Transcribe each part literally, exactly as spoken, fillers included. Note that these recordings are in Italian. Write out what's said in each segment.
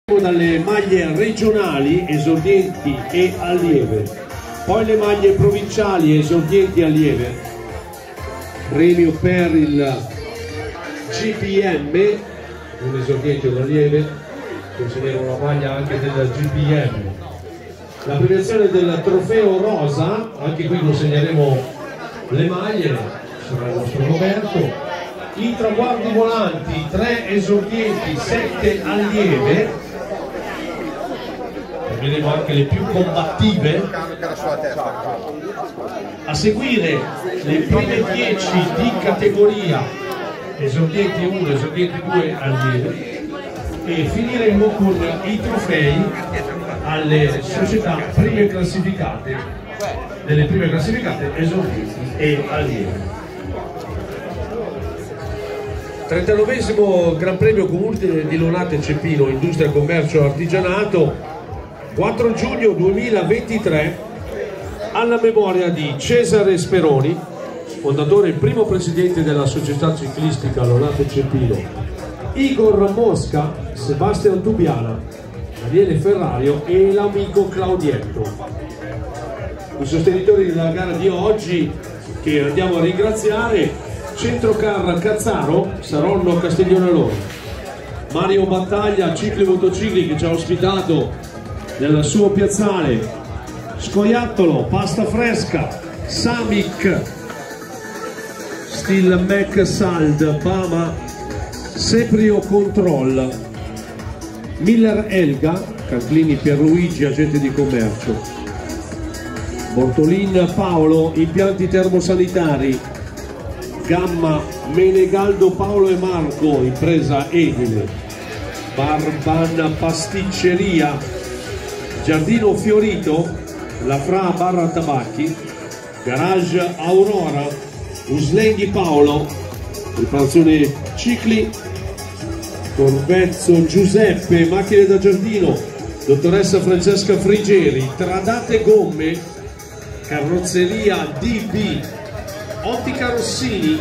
Dalle maglie regionali, esordienti e allieve, poi le maglie provinciali, esordienti e allieve, premio per il G P M, un esordiente e un allieve, consegneremo una maglia anche del G P M, la premiazione del trofeo rosa, anche qui consegneremo le maglie, sarà il nostro Roberto, i traguardi volanti, tre esordienti, sette allieve. Vedremo anche le più combattive. A seguire le prime dieci di categoria, esordienti uno, esordienti due, allieve, e finiremo con i trofei alle società prime classificate, delle prime classificate, esordienti e allieve. trentanovesimo Gran Premio Comune di Lonate Cepino, Industria, Commercio e Artigianato, quattro giugno duemilaventitré, alla memoria di Cesare Speroni, fondatore e primo presidente della società ciclistica Lonate Cepino, Igor Mosca, Sebastian Tubiana, Daniele Ferrario e l'amico Claudietto. I sostenitori della gara di oggi, che andiamo a ringraziare: Centrocar Cazzaro, Saronno Castiglione Loro, Mario Battaglia Cicli e Motocicli, che ci ha ospitato nel suo piazzale, Scoiattolo, Pasta Fresca, Samic, Steel Mac Sald, Bama, Seprio Control, Miller Elga, Canclini Pierluigi, agente di commercio, Bortolin Paolo, impianti termosanitari, Gamma Menegaldo Paolo e Marco, impresa edile, Barban Pasticceria, Giardino Fiorito, La Fra Barra Tabacchi, Garage Aurora, Uslenghi Paolo, Riparazione Cicli, Corvezzo Giuseppe, Macchine da Giardino, Dottoressa Francesca Frigeri, Tradate Gomme, Carrozzeria D B, Ottica Rossini,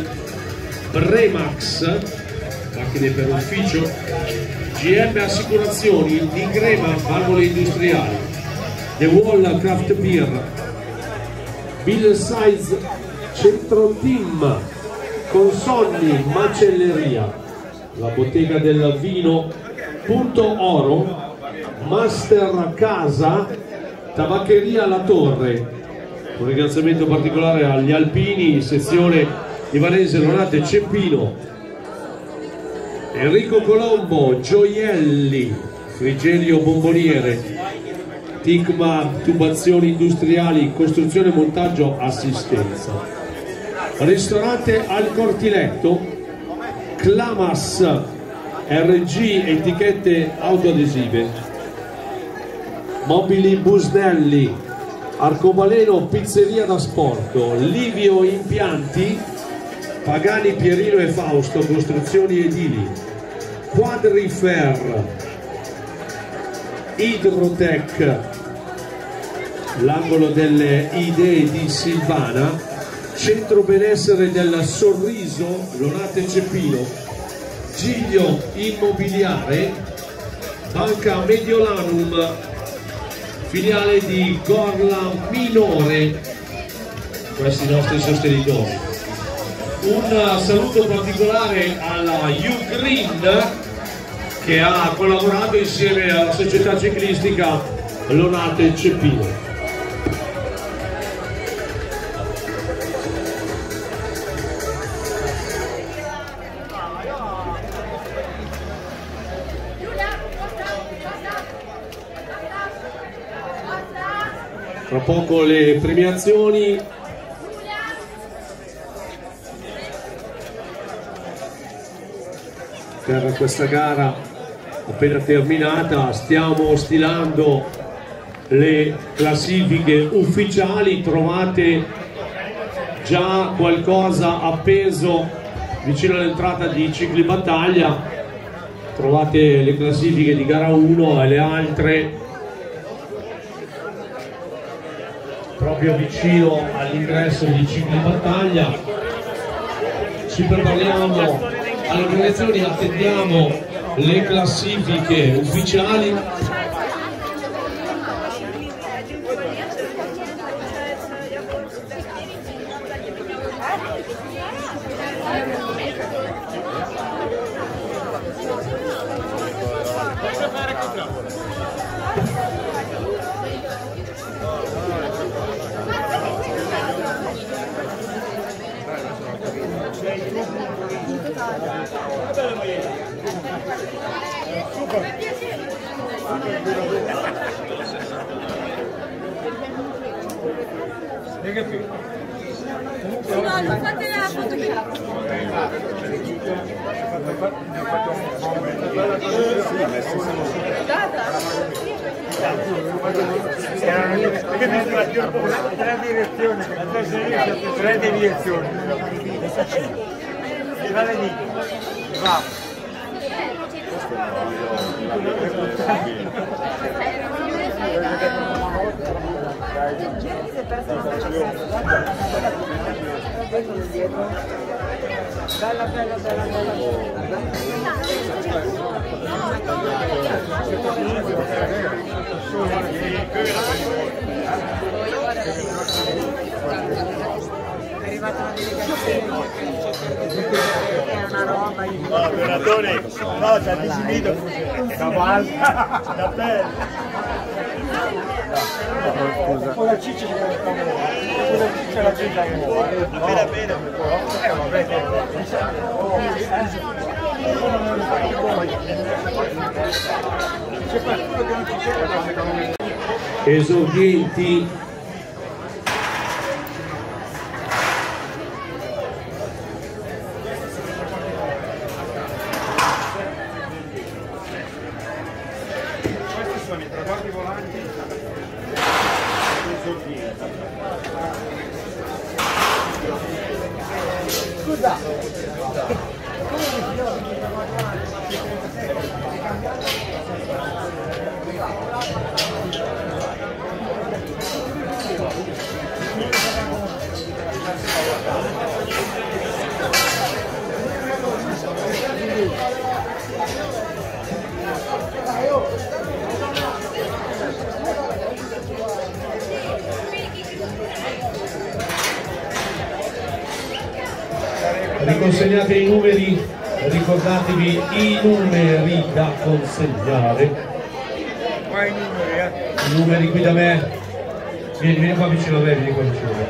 Bremax, macchine per ufficio, G M Assicurazioni, Di Crema, valvole industriali, The Wall Craft Beer, Bill Size Centro Team, Consonni Macelleria, la bottega del vino Punto Oro, Master Casa, Tabaccheria La Torre. Un ringraziamento particolare agli alpini, sezione di Varese Lonate Cepino, Enrico Colombo, Gioielli, Frigerio Bomboniere, Tigma Tubazioni Industriali, Costruzione, Montaggio, Assistenza, Ristorante Al Cortiletto, Clamas R G, etichette autoadesive, Mobili Busnelli, Arcobaleno Pizzeria da Sport, Livio Impianti, Pagani Pierino e Fausto, costruzioni edili, Quadrifer, Idrotech, l'angolo delle idee di Silvana, Centro Benessere del Sorriso, Lonate Cepino, Giglio Immobiliare, Banca Mediolanum, filiale di Gorla Minore, questi i nostri sostenitori. Un saluto particolare alla U-Green, che ha collaborato insieme alla società ciclistica Lonate Cepino. Tra poco le premiazioni. Per questa gara appena terminata stiamo stilando le classifiche ufficiali. Trovate già qualcosa appeso vicino all'entrata di Cicli Battaglia, trovate le classifiche di gara uno e le altre proprio vicino all'ingresso di Cicli Battaglia. Ci prepariamo alle premiazioni, attendiamo le classifiche ufficiali. Fate la fotografia. Tre direzioni, tre direzioni. Vale lì. Va. Bella, bella, bella, è arrivata una delegazione, è una roba. No, operatore, no, c'ha disinito, cavalca, da bene. Con la ciccia con la ciccia la ciccia che vuole. Bene, bene. Eh, vabbè. C'è qualcuno che non ci crede. Esordienti Questi sono i traguardi volanti. Scusa. riconsegnate i numeri, ricordatevi i numeri da consegnare. Qua i numeri, eh? I numeri qui da me. Vieni, vieni qua vicino a me, vieni qua vicino a me.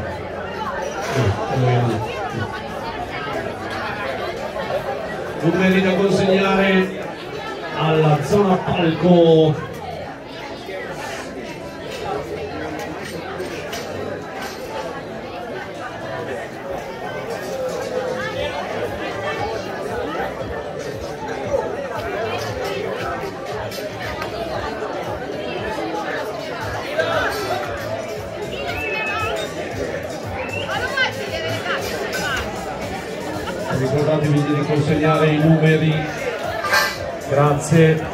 Sì, numeri da consegnare alla zona palco. Ricordatevi di riconsegnare i numeri, grazie.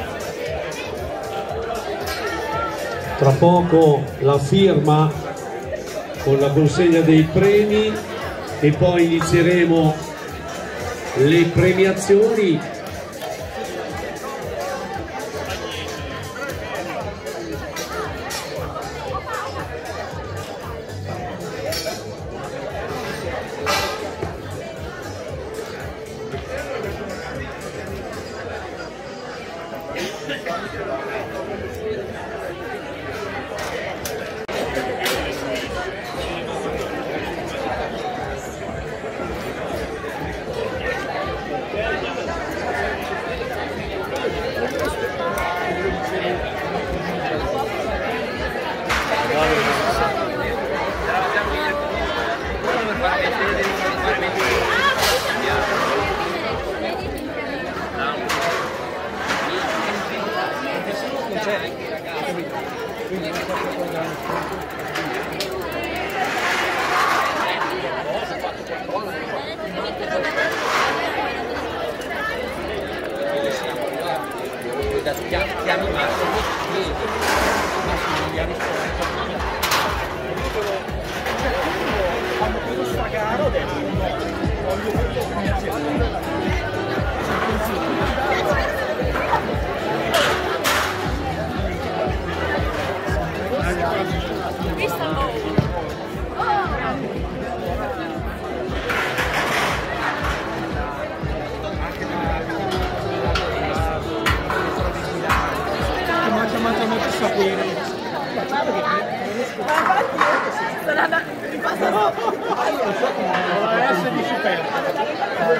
Tra poco la firma con la consegna dei premi e poi inizieremo le premiazioni. Chiami Massimo, Massimo gli ha risposto. Quando quello stragaro ho detto no, voglio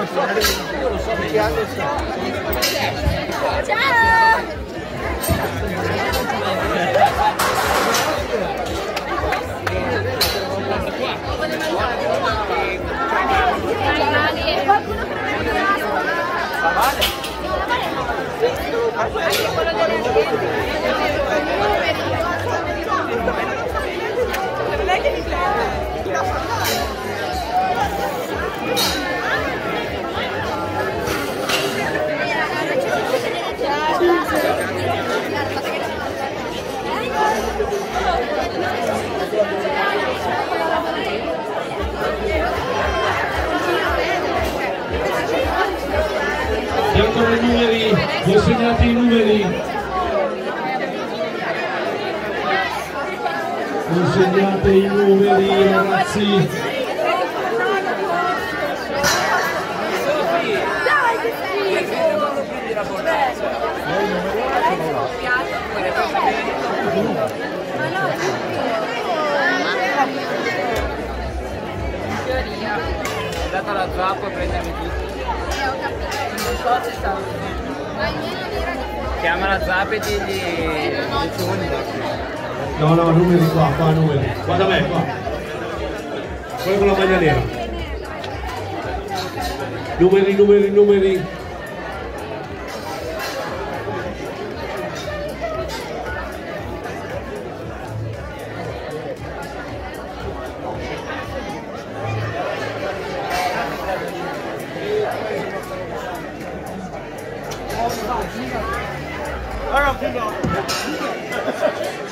so, io lo so che anni sia. Ciao! Biancono i numeri, consegnate i numeri. Consegnate i numeri, ragazzi. È data la zappa a prendermi tutto. Non so se sta. Chiama la zappa e digli No, no, numeri qua, qua numeri. Qua da me, qua. Quello con la maglia nera. Numeri, numeri, numeri. Allora,